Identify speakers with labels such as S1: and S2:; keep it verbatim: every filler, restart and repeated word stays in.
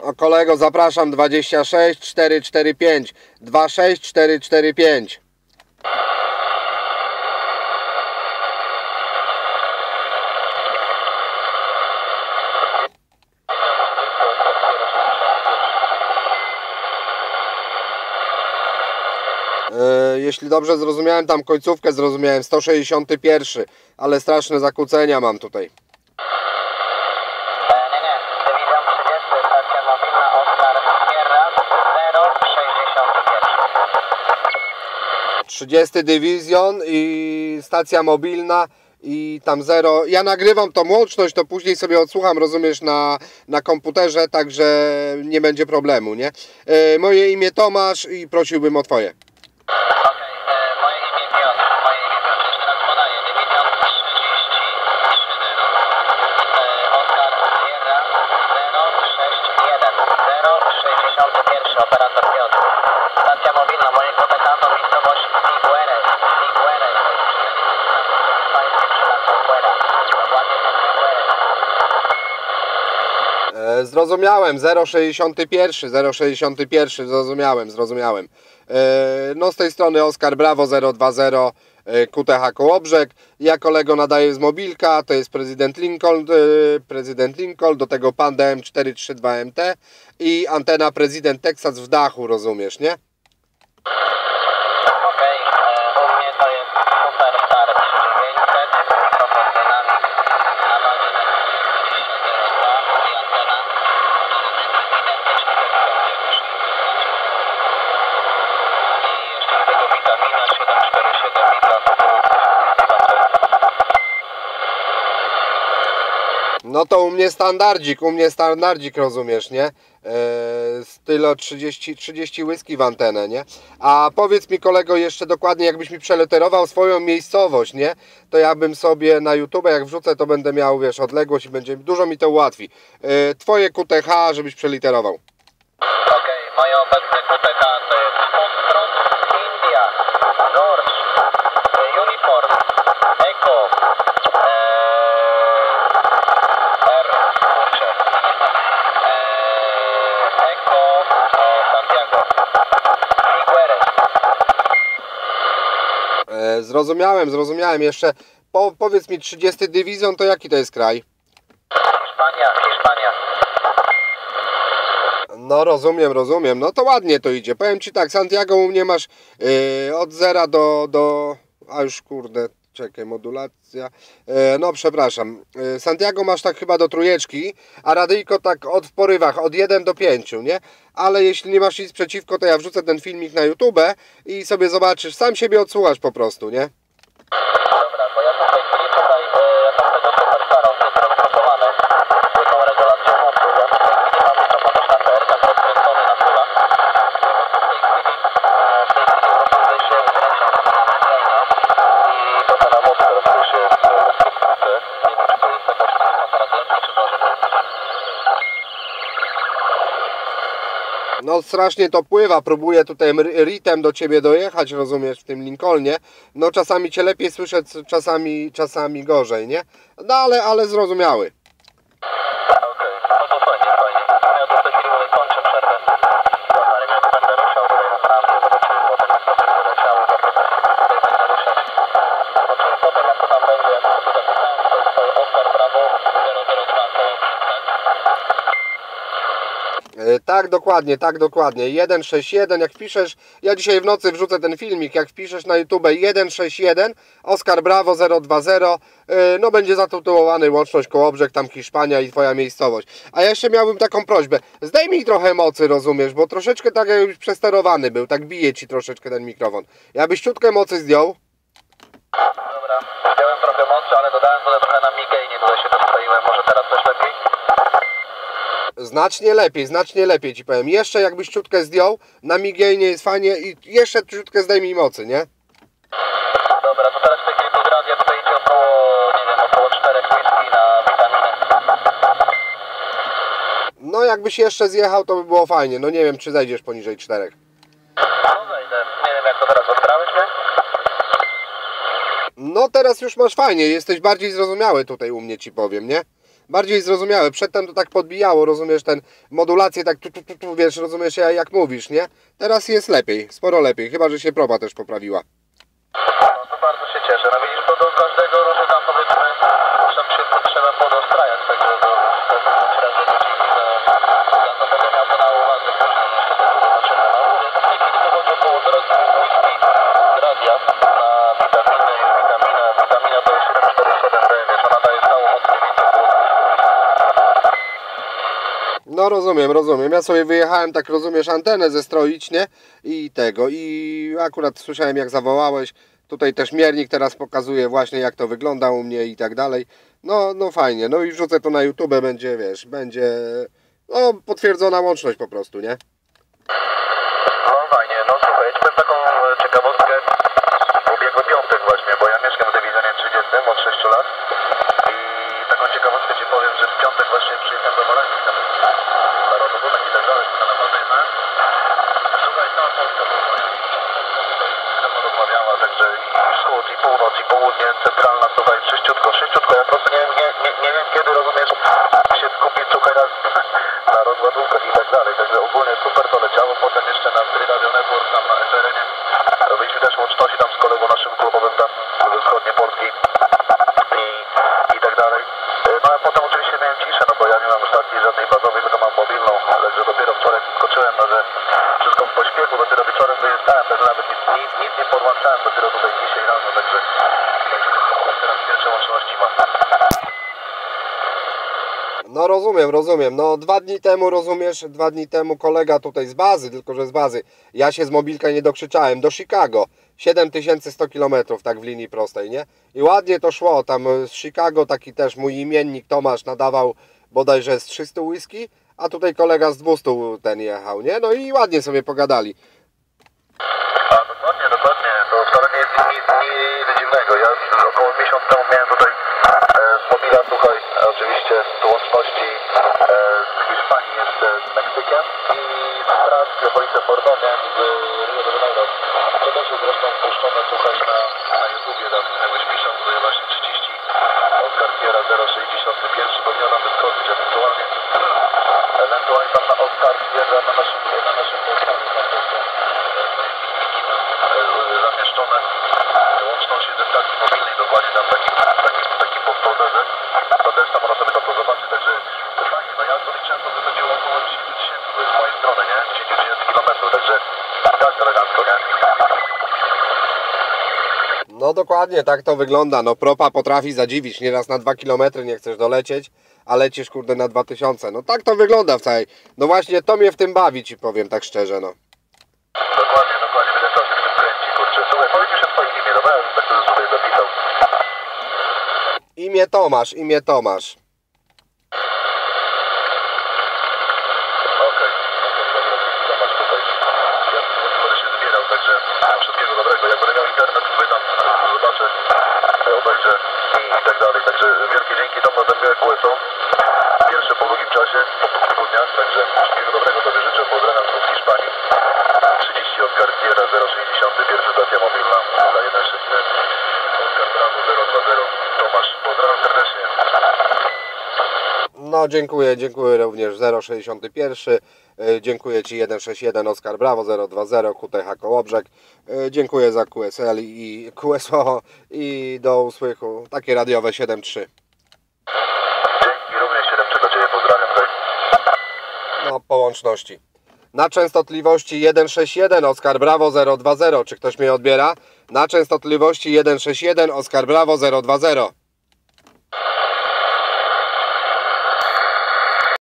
S1: O kolego, zapraszam dwadzieścia sześć czterysta czterdzieści pięć, dwadzieścia sześć czterysta czterdzieści pięć. Jeśli dobrze zrozumiałem, tam końcówkę zrozumiałem, sto sześćdziesiąty pierwszy, ale straszne zakłócenia mam tutaj.
S2: Nie, nie, dywizjon trzydziesty, stacja mobilna Oskar Sierra zero sześćdziesiąt jeden.
S1: trzydziesty dywizjon i stacja mobilna i tam zero. Ja nagrywam tą łączność, to później sobie odsłucham, rozumiesz, na, na komputerze, także nie będzie problemu, nie? E, moje imię Tomasz i prosiłbym o twoje.
S2: Okej, e, moje imię Piotr, moje imię Piotr, jeszcze raz podaję, dywizjon trzydzieści trzy e, Oskar Sierra zero sześć jeden, zero sześćdziesiąt jeden, operator Piotr. Stacja mobilna mojego P K to miejscowość Figueres, Figueres, pańskie przylatą Guera, dokładnie to Figueres.
S1: E, zrozumiałem, zero sześćdziesiąt jeden, zero sześćdziesiąt jeden, zrozumiałem, zrozumiałem. No z tej strony Oskar Brawo zero dwa zero Q T H Kołobrzeg. Ja kolego nadaję z mobilka, to jest prezydent Lincoln, prezydent Lincoln, do tego pan D M cztery trzy dwa M T i antena prezydent Teksas w dachu, rozumiesz, nie?
S2: Okej, u mnie to jest Super Star dziewięćset, mikrofon dynamik, nadaje na dwadzieścia zero dwa i antena identyczna jak w i jeszcze do tego witamina siedem cztery siedem mika, to było
S1: No to u mnie standardzik, u mnie standardzik, rozumiesz, nie? Eee, stylo trzydzieści, trzydzieści whisky w antenę, nie? A powiedz mi kolego jeszcze dokładnie, jakbyś mi przeliterował swoją miejscowość, nie? To ja bym sobie na YouTube, jak wrzucę, to będę miał, wiesz, odległość i będzie, dużo mi to ułatwi. Eee, twoje Q T H, żebyś przeliterował.
S2: Okej, moje obecne Q T H to jest Foxtrot, India, George, Uniform, Echo, R, kurczę, Echo, Santiago, Figueres.
S1: Eee, zrozumiałem, zrozumiałem. Jeszcze po, powiedz mi, trzydziesty dywizjon to jaki to jest kraj?
S2: Hiszpania, Hiszpania.
S1: No rozumiem, rozumiem. No to ładnie to idzie. Powiem ci tak, Santiago u mnie masz yy, od zera do, do... A już kurde, czekaj, modulacja. Yy, no przepraszam. Yy, Santiago masz tak chyba do trójeczki, a radyjko tak od w porywach, od jeden do pięciu, nie? Ale jeśli nie masz nic przeciwko, to ja wrzucę ten filmik na YouTube i sobie zobaczysz, sam siebie odsłuchasz po prostu, nie?
S2: Dobra, bo ja tu w tej chwili tutaj, e, ja tam tego Superstara, on jest rozprogramowany, słyszą regulację mocy, ja w tej chwili mam mikrofon też na P R kach rozkręcony na fulla. W tej chwili, e, w tej chwili proponuję się wręcz na gaina i to ta moc teraz słyszy w skryptce. Nie wiem, czy to jest jakaś aparat letni, czy może to jest...
S1: No strasznie to pływa, próbuję tutaj ritem do ciebie dojechać, rozumiesz, w tym Lincolnie. No czasami cię lepiej słyszę, czasami, czasami gorzej, nie? No ale, ale zrozumiały.
S2: Okej, no to fajnie, fajnie. Ja tu w tej chwili tutaj kończę przerwę. Za parę minut będę ruszał tutaj naprawdę, zobaczymy potem jak to będzie leciało, bardzo chętnie tutaj będę ruszać. Zobaczymy potem jak to tam będzie, jak to sobie zapisałem, to jest to Oskar Brawo zero zero dwa Kołobrzeg, tak?
S1: Tak, dokładnie, tak, dokładnie. jeden sześć jeden, jak wpiszesz, ja dzisiaj w nocy wrzucę ten filmik, jak wpiszesz na YouTube jeden sześć jeden, Oskar Brawo zero dwa zero, no będzie zatytułowany Łączność Kołobrzeg, tam Hiszpania i twoja miejscowość. A ja jeszcze miałbym taką prośbę, zdejmij trochę mocy, rozumiesz, bo troszeczkę tak jakbyś przesterowany był, tak bije ci troszeczkę ten mikrofon. Ja byś ciutkę mocy zdjął.
S2: Dobra, zdjąłem trochę mocy, ale dodałem to trochę na migainie, bo się dostroiłem, może teraz też lepiej?
S1: Znacznie lepiej, znacznie lepiej ci powiem. Jeszcze jakbyś ciutkę zdjął, na migainie jest fajnie i jeszcze ciutkę zdejmij mocy, nie?
S2: Dobra, to teraz w tej chwili z radia tutaj idzie około, nie wiem, około czterech whisky na witaminę.
S1: No jakbyś jeszcze zjechał, to by było fajnie. No nie wiem, czy zejdziesz poniżej czterech.
S2: No zejdę, nie wiem jak to teraz, odbrałeś mnie?
S1: No teraz już masz fajnie, jesteś bardziej zrozumiały tutaj u mnie, ci powiem, nie? bardziej zrozumiałe. Przedtem to tak podbijało, rozumiesz, ten modulację tak tu, tu, tu, tu, wiesz, rozumiesz, jak mówisz, nie? Teraz jest lepiej, sporo lepiej, chyba że się proba też poprawiła.
S2: No to bardzo się cieszę. No widzisz, bo do każdego różu tam powiedzmy tam wszystko trzeba podostrajać, także to razy dzięki za, za to będę miał to na uwadze, później jeszcze tego zobaczymy. No mówię, to w tej chwili dochodzi około teraz whisky z radia na witaminę i witaminę. Witamina to jest siedem cztery siedem D, wiesz, ona daje stałą moc mniej więcej około
S1: No rozumiem, rozumiem. Ja sobie wyjechałem, tak rozumiesz, antenę zestroić, nie? I tego, i akurat słyszałem jak zawołałeś. Tutaj też miernik teraz pokazuje właśnie jak to wygląda u mnie i tak dalej. No, no fajnie, no i wrzucę to na YouTube, będzie, wiesz, będzie no potwierdzona łączność po prostu, nie?
S2: No fajnie, no słuchaj, ja ci powiem taką ciekawostkę. Ubiegły piątek właśnie, bo ja mieszkam w dywizjonie trzydziestym od sześciu lat. I taką ciekawostkę ci powiem, że w piątek właśnie przyjechałem do Walencji, tam narodowonek i tak dalej, to naprawdę jechałem. Słuchaj, cała Polska była moja. Ze mną rozmawiała, także i wschód, i północ, i południe, centralna, słuchaj, sześciutko, sześciutko. Ja po prostu nie, nie, nie, nie wiem kiedy, rozumiesz, się skupić, słuchaj, raz na rozładówkach i tak dalej. Także ogólnie super to leciało. Potem jeszcze na Free Radio Network, tam na F R N-ie. Robiliśmy też łączności tam z kolegą naszym klubowym tam ze wschodniej Polski i, i tak dalej. No a potem oczywiście miałem ciszę, no bo ja nie mam stacji żadnej bazowej, tylko mam mobilną, także dopiero wczoraj skoczyłem, no że wszystko w pośpiechu, dopiero wieczorem wyjeżdżałem, także nawet nic, nic, nic nie podłączałem, dopiero tutaj dzisiaj rano, także teraz pierwsze łączności mam.
S1: No rozumiem, rozumiem. No dwa dni temu, rozumiesz, dwa dni temu kolega tutaj z bazy, tylko że z bazy, ja się z mobilka nie dokrzyczałem, do Chicago, siedem tysięcy sto kilometrów, tak w linii prostej, nie? I ładnie to szło, tam z Chicago taki też mój imiennik Tomasz nadawał bodajże z trzystu whisky, a tutaj kolega z dwieście ten jechał, nie? No i ładnie sobie pogadali.
S2: A dokładnie, dokładnie, to wcale nie jest nic, nic dziwnego. Ja około miesiąc temu miałem tutaj e, z mobila, słuchaj, oczywiście z łączności e, z Hiszpanii jeszcze z Meksykiem i z Francji, okolice Bordeaux miałem z Rio de Janeiro. To też jest zresztą puszczone, słuchaj, na, na YouTubie, tam jakbyś piszą tutaj właśnie trzydzieści Oscar Sierra zero sześćdziesiąt jeden, powinno nam wyskoczyć ewentualnie, ewentualnie tam na Oscar Sierra na naszym, na naszym portalu, tam też są zamieszczone łączności ze stacji mobilnej, dokładnie tam takim, takim, takim podfolderze, to też tam można sobie to zobaczyć, także fajnie, no ja to liczyłem, to wychodziło około dziesięć tysięcy, to jest z mojej strony, nie? dziesięć tysięcy kilometrów, także tak elegancko, nie?
S1: No dokładnie, tak to wygląda, no propa potrafi zadziwić, nieraz na dwa kilometry nie chcesz dolecieć, a lecisz kurde na dwa tysiące, no tak to wygląda w całej, no właśnie to mnie w tym bawi, ci powiem tak szczerze, no.
S2: Dokładnie, dokładnie, będę czas się w tym kręci, kurczę. Słuchaj, powiedz mi się swoje imię, dobra? Ja bym tak sobie tutaj zapisał.
S1: Imię Tomasz, imię Tomasz.
S2: Okej, okej, dobra, Tomasz tutaj. Ja będę się zbierał, także wszystkiego dobrego. Jak będę miał internet, sobie tam zobaczę, obejrzę i, i tak dalej. Także wielkie dzięki, Tomasz, za miłe kółeso. Pierwsze po długim czasie, po kilku dniach, także wszystkiego dobrego sobie życzę. Pozdrawiam z Hiszpanii. trzydzieści Oscar Sierra zero sześćdziesiąt jeden, pierwsza stacja mobilna dla jeden sześć jeden, Oscar Bravo zero dwa zero, Tomasz, pozdrawiam serdecznie.
S1: No dziękuję, dziękuję również zero sześćdziesiąt jeden, dziękuję Ci jeden sześć jeden Oscar Bravo zero dwa zero Q T H Kołobrzeg, dziękuję za Q S L i Q S O i do usłychu, takie radiowe siedem trzy.
S2: Dzięki, również siedem trzy do Ciebie, pozdrawiam tutaj.
S1: No po łączności. Na częstotliwości jeden sześć jeden Oscar Bravo zero dwa zero, czy ktoś mnie odbiera? Na częstotliwości jeden sześć jeden Oscar Bravo zero dwa zero.